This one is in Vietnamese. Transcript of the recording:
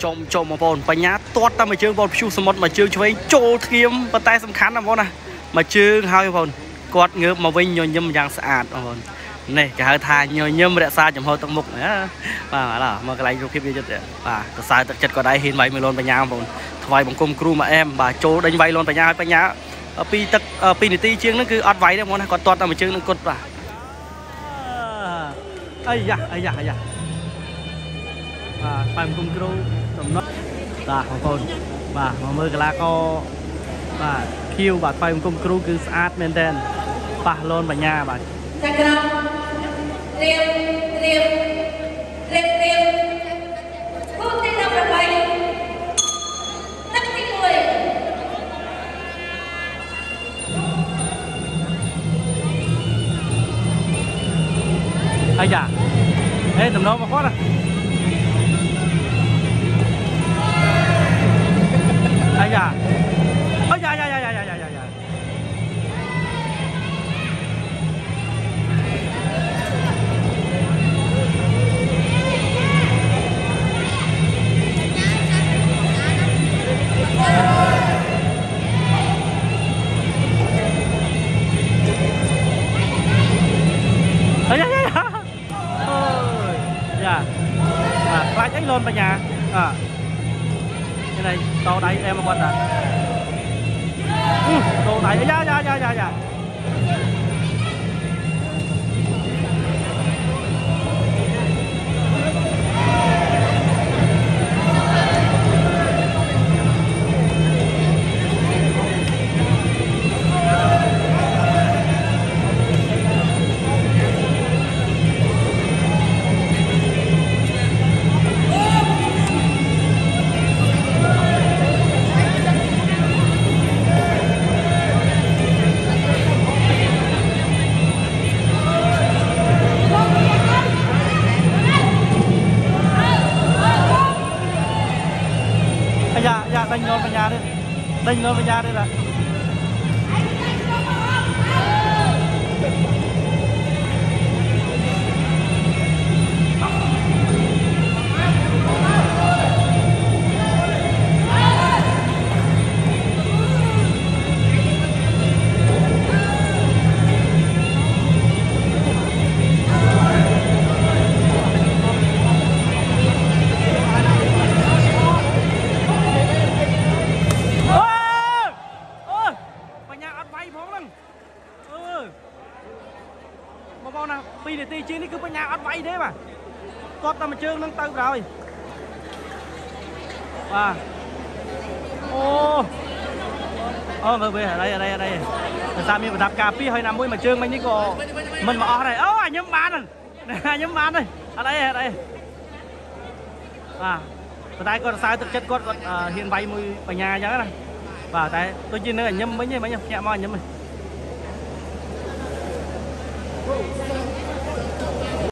trộm một bồn bánh nhá toát ta mà chương bồn chu sầm một mà chương chơi trộn thiêm và tay sầm khán làm bồn này mà chương hai bồn quạt ngớp mà vinh nhồi nhâm dạng sạch bồn này cả hai thai nhồi nhâm đã xa chấm hơi tông mục nữa và là mà cái này trong clip video và sai thực chất có đây hiện vậy mình luôn bánh nhá bồn vay bằng cung crew mà em và chỗ đánh vay luôn bánh nhá pi tắc pi niti chương nó cứ ọt váy đấy món này còn toát ta mà chương nó cột vào ai da phải cung crew tầm nó làของคนvàมือกะลาก็vàคิวvà phải cung crew cứ sát men đen và luôn bánh nhá và ai da ê tầm nó mà khó à ai da ôi da lại ấy luôn vào nhà cái này đồ đẩy em mà à đồ đẩy dạ đánh ngon vào nhà đây là pi để ti chi ní cứ bên nhà ăn vay thế mà toát ta mà chương nâng tư rồi và về ở đây sao mình đạp cà pi hơi nằm mũi mà chương mấy ní cô mình mà ở đây nhấm bán đây ở đây tại con sai thực chất con hiện vay mùi ở nhà nhớ này và tại tôi chỉ nữa nhâm mấy nhâm nhẹ mò nhâm này